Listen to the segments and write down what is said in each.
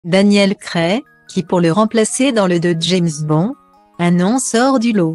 Daniel Craig, qui pour le remplacer dans le de James Bond, un nom sort du lot.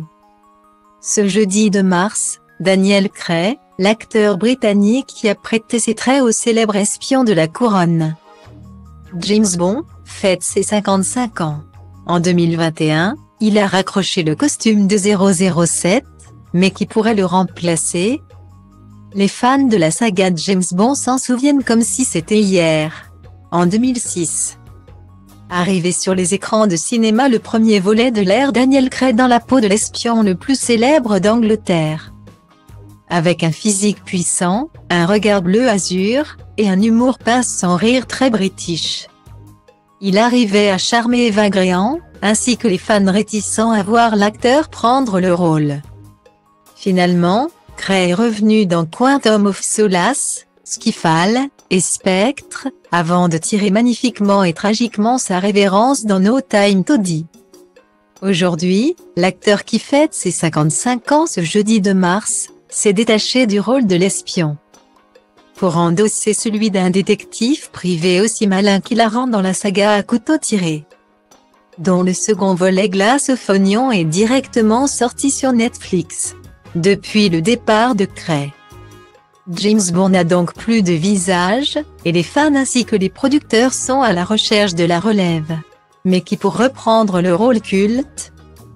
Ce jeudi 2 mars, Daniel Craig, l'acteur britannique qui a prêté ses traits au célèbre espion de la couronne James Bond, fête ses 55 ans. En 2021, il a raccroché le costume de 007, mais qui pourrait le remplacer? Les fans de la saga James Bond s'en souviennent comme si c'était hier. En 2006. Arrivé sur les écrans de cinéma le premier volet de l'ère Daniel Craig dans la peau de l'espion le plus célèbre d'Angleterre. Avec un physique puissant, un regard bleu azur, et un humour pince sans rire très british. Il arrivait à charmer Eva Graham, ainsi que les fans réticents à voir l'acteur prendre le rôle. Finalement, Craig est revenu dans Quantum of Solace, Skyfall, et Spectre, avant de tirer magnifiquement et tragiquement sa révérence dans No Time to Die. Aujourd'hui, l'acteur qui fête ses 55 ans ce jeudi 2 mars, s'est détaché du rôle de l'espion, pour endosser celui d'un détective privé aussi malin qu'hilarant dans la saga à couteau tiré, dont le second volet Glass of Onion est directement sorti sur Netflix. Depuis le départ de Craig, James Bond n'a donc plus de visage, et les fans ainsi que les producteurs sont à la recherche de la relève. Mais qui pour reprendre le rôle culte?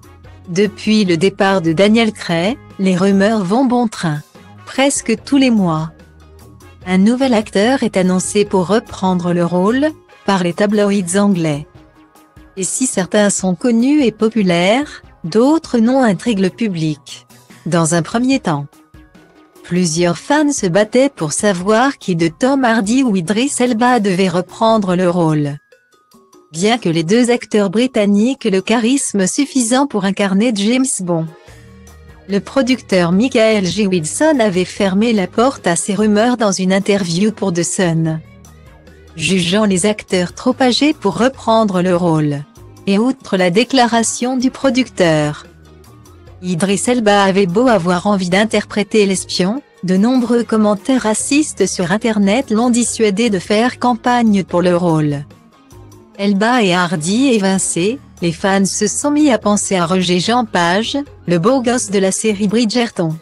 Depuis le départ de Daniel Craig, les rumeurs vont bon train. Presque tous les mois, un nouvel acteur est annoncé pour reprendre le rôle, par les tabloïds anglais. Et si certains sont connus et populaires, d'autres noms intriguent le public. Dans un premier temps, plusieurs fans se battaient pour savoir qui de Tom Hardy ou Idris Elba devait reprendre le rôle. Bien que les deux acteurs britanniques aient le charisme suffisant pour incarner James Bond, le producteur Michael G. Wilson avait fermé la porte à ces rumeurs dans une interview pour The Sun, jugeant les acteurs trop âgés pour reprendre le rôle. Et outre la déclaration du producteur, Idris Elba avait beau avoir envie d'interpréter l'espion, de nombreux commentaires racistes sur Internet l'ont dissuadé de faire campagne pour le rôle. Elba et Hardy évincés, les fans se sont mis à penser à Roger Jean Page, le beau gosse de la série Bridgerton,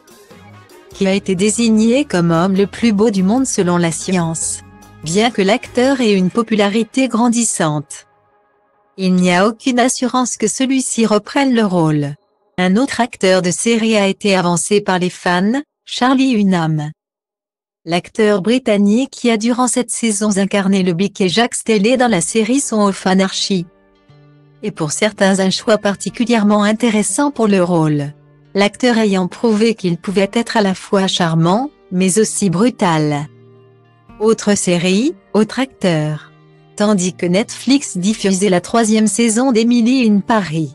qui a été désigné comme homme le plus beau du monde selon la science. Bien que l'acteur ait une popularité grandissante, il n'y a aucune assurance que celui-ci reprenne le rôle. Un autre acteur de série a été avancé par les fans, Charlie Hunnam. L'acteur britannique qui a durant 7 saisons incarné le Bic et Jack Steele dans la série Sons of Anarchy. Et pour certains un choix particulièrement intéressant pour le rôle. L'acteur ayant prouvé qu'il pouvait être à la fois charmant, mais aussi brutal. Autre série, autre acteur. Tandis que Netflix diffusait la 3e saison d'Emily in Paris.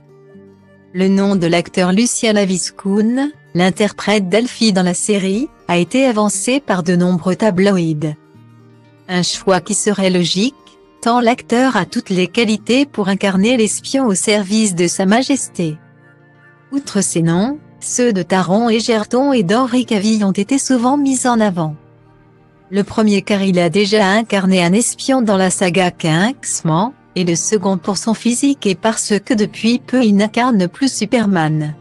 Le nom de l'acteur Lucien Laviscounes, l'interprète d'Alfie dans la série, a été avancé par de nombreux tabloïds. Un choix qui serait logique, tant l'acteur a toutes les qualités pour incarner l'espion au service de Sa Majesté. Outre ces noms, ceux de Taron Egerton et d'Henry Cavill ont été souvent mis en avant. Le premier car il a déjà incarné un espion dans la saga Kingsman, et le second pour son physique et parce que depuis peu il n'incarne plus Superman.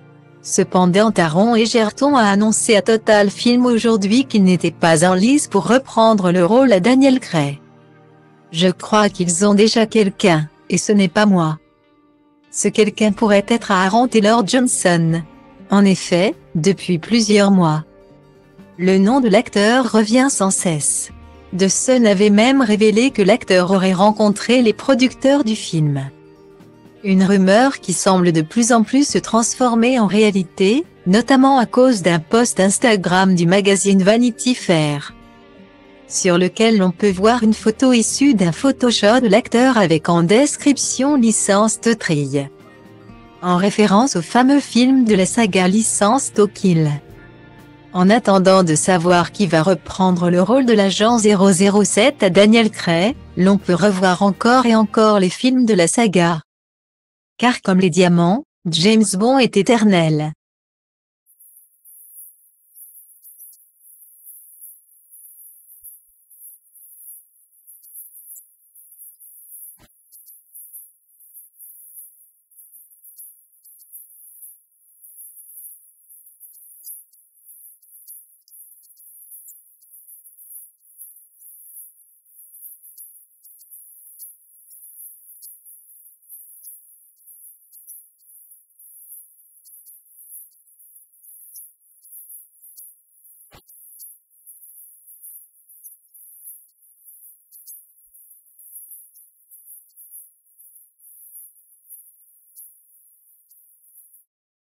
Cependant Taron Egerton a annoncé à Total Film aujourd'hui qu'il n'était pas en lice pour reprendre le rôle à Daniel Craig. Je crois qu'ils ont déjà quelqu'un, et ce n'est pas moi. Ce quelqu'un pourrait être Aaron Taylor Johnson. En effet, depuis plusieurs mois, le nom de l'acteur revient sans cesse. The Sun avait même révélé que l'acteur aurait rencontré les producteurs du film. Une rumeur qui semble de plus en plus se transformer en réalité, notamment à cause d'un post Instagram du magazine Vanity Fair, sur lequel on peut voir une photo issue d'un Photoshop de l'acteur avec en description licence to Thrill, en référence au fameux film de la saga Licence to Kill. En attendant de savoir qui va reprendre le rôle de l'agent 007 à Daniel Craig, l'on peut revoir encore et encore les films de la saga. Car comme les diamants, James Bond est éternel.